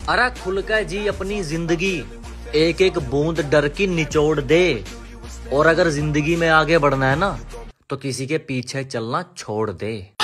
अरे खुल कर जी अपनी जिंदगी, एक एक बूंद डर की निचोड़ दे। और अगर जिंदगी में आगे बढ़ना है ना, तो किसी के पीछे चलना छोड़ दे।